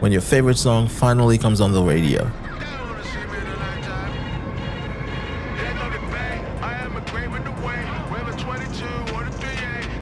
when your favorite song finally comes on the radio.